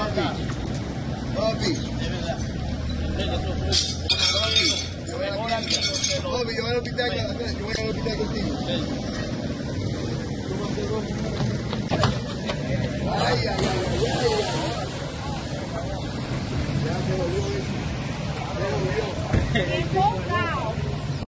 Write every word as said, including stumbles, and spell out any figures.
Papi. Papi, yo voy al hospital, yo voy al hospital contigo. Ay, ay, ay.